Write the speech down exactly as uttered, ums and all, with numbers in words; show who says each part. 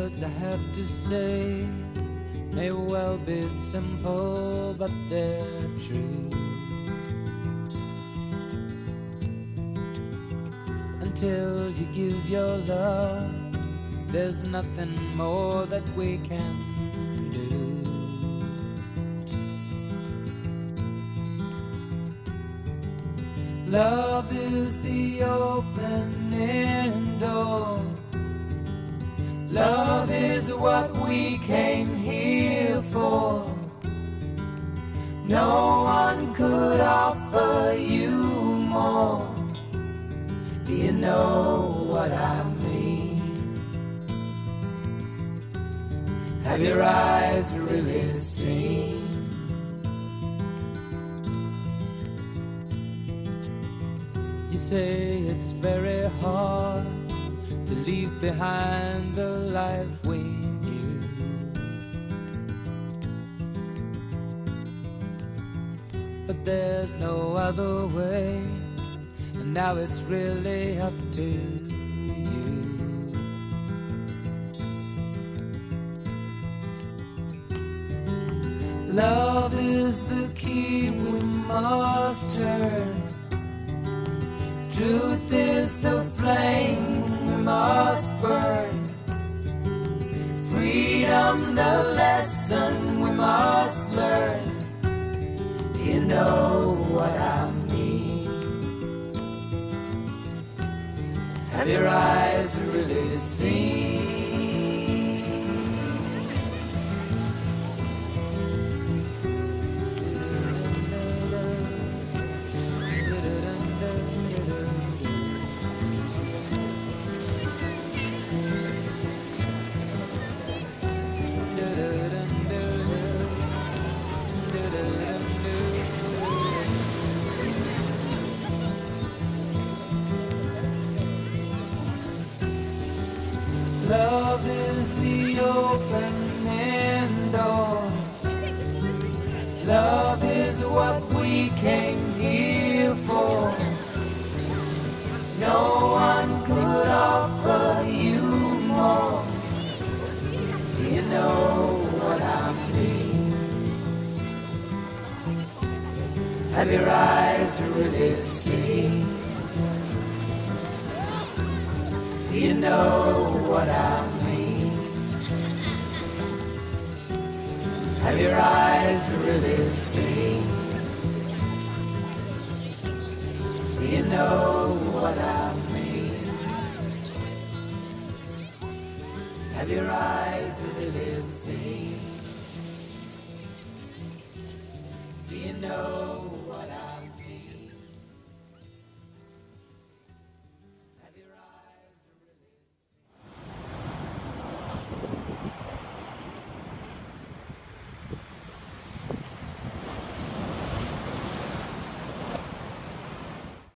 Speaker 1: words I have to say may well be simple, but they're true. Until you give your love, there's nothing more that we can do. Love is the opening door. Love is what we came here for. No one could offer you more. Do you know what I mean? Have your eyes really seen? You say it's very hard to leave behind the life we knew. But there's no other way, and now it's really up to you. Love is the key we must turn. Truth is the flame we must burn. Freedom the lesson we must learn. Do you know what I mean? Have your eyes really seen? Love is the opening door. Love is what we came here for. No one could offer you more. Do you know what I mean? Have your eyes really seen? Do you know what I mean? Have your eyes really seen? Do you know what I mean? Have your eyes really seen? Do you know